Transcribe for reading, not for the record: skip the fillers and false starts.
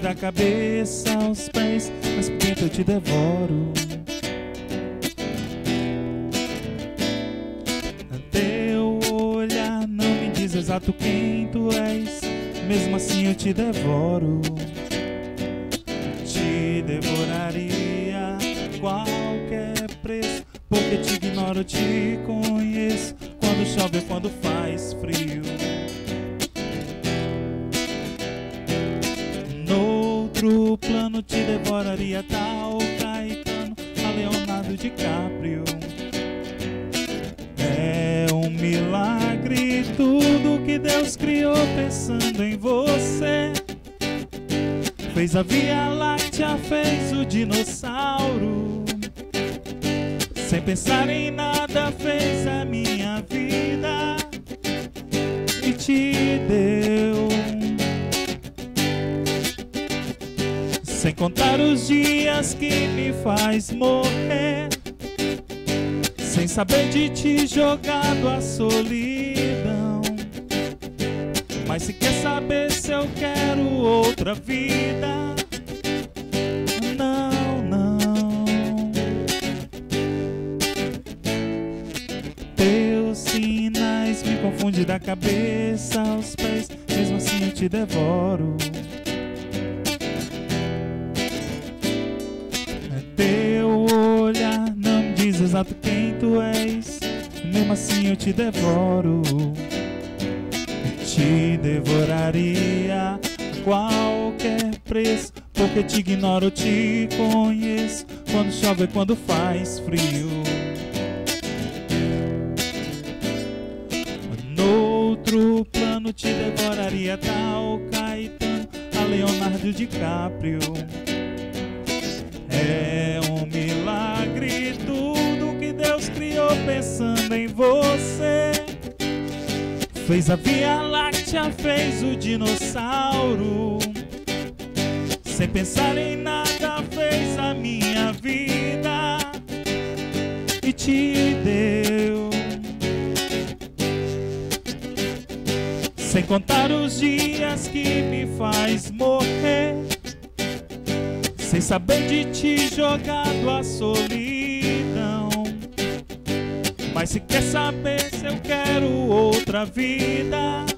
da cabeça aos pés, mas por dentro eu te devoro. Teu olhar não me diz exato quem tu és, mesmo assim eu te devoro. Te devoraria a qualquer preço, porque te ignoro, te conheço. Quando chove ou quando faz frio. Noutro plano te devoraria tal Caetano, a Leonardo DiCaprio. É um milagre tudo que Deus criou pensando em você. Fez a Via Láctea, fez o dinossauro. Sem pensar em nada fez a minha vida e te deu. Sem contar os dias que me faz morrer, sem saber de ti jogado à solidão. Mas se quer saber se eu quero outra vida, não, não. Teus sinais me confundem da cabeça aos pés, mesmo assim eu te devoro. Teu olhar não me diz exato quem tu és, mesmo assim eu te devoro. Te devoraria a qualquer preço, porque te ignoro, te conheço. Quando chove e quando faz frio. Noutro plano te devoraria tal Caetano, a Leonardo DiCaprio. É um milagre tudo que Deus criou pensando em você. Fez a Via Láctea, fez o dinossauro. Sem pensar em nada fez a minha vida e te deu. Sem contar os dias que me faz morrer, sem saber de ti jogado à solidão. Mas se quer saber se eu quero outra vida,